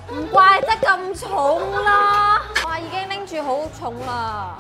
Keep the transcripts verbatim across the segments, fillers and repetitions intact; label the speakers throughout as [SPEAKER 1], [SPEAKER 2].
[SPEAKER 1] 唔怪得咁重啦！哇，已經拎住好重啦。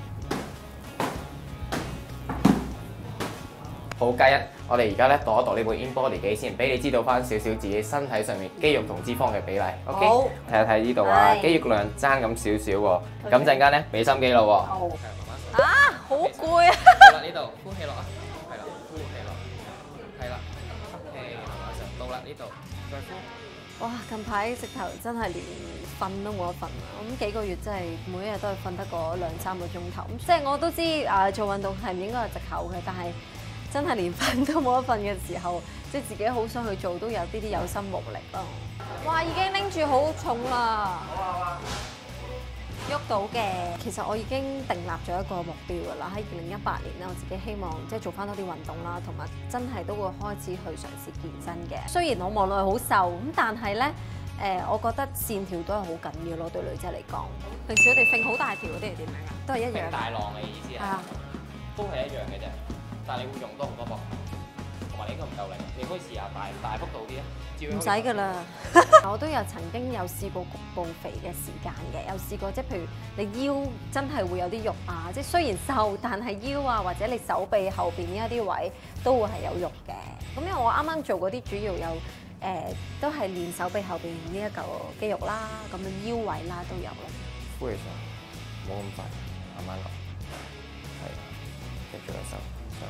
[SPEAKER 2] 好，嘉欣，我哋而家咧度一度呢部 InBody 機先，俾你知道翻少少自己身體上面肌肉同脂肪嘅比例。OK，
[SPEAKER 1] 好，
[SPEAKER 2] 睇一睇呢度啊，肌肉量爭咁少少喎。咁陣間咧俾心機咯喎。
[SPEAKER 1] 好。啊，好攰啊！
[SPEAKER 2] 好啦，呢度呼氣落啊，係啦，呼氣落，係啦，吸氣，馬上到啦呢度，再呼。
[SPEAKER 1] 哇！近排直頭真係連瞓都冇得瞓啊！咁幾個月真係每一日都係瞓得個兩三個鐘頭。即係我都知啊，做運動係唔應該係藉口嘅，但係真係連瞓都冇得瞓嘅時候，即係自己好想去做，都有啲啲有心無力咯。哇！已經拎住好重啦。好啊好啊。喐到嘅，其實我已經訂立咗一個目標㗎啦。喺二零一八年咧，我自己希望即係做翻多啲運動啦，同埋真係都會開始去嘗試健身嘅。雖然我望落去好瘦，咁但係咧誒，我覺得線條都係好緊要咯，對女仔嚟講。平時我哋揈好大條嗰啲係點樣㗎？都係一樣。
[SPEAKER 2] 揈大浪嘅意思係？係啊，都係一樣嘅啫，但係你會用多好多膊頭，同埋你應該唔夠力。你可以試下大大幅度啲啊。
[SPEAKER 1] 唔使㗎啦，我都有曾經有試過局部肥嘅時間嘅，有試過即係譬如你腰真係會有啲肉啊，即係雖然瘦，但係腰啊或者你手臂後邊呢一啲位都會係有肉嘅。咁因為我啱啱做嗰啲主要有誒、呃、都係練手臂後邊呢一嚿肌肉啦，咁樣腰位啦都有咯。
[SPEAKER 2] 呼氣上，冇咁快，慢慢落，係，繼續手上。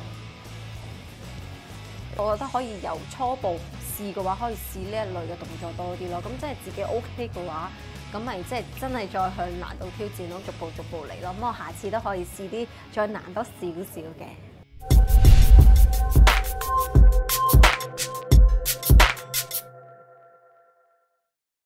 [SPEAKER 1] 我覺得可以由初步試嘅話，可以試呢一類嘅動作多啲咯。咁即係自己 OK 嘅話，咁咪即係真係再向難度挑戰咯，逐步逐步嚟咯。咁我下次都可以試啲再難多少少嘅。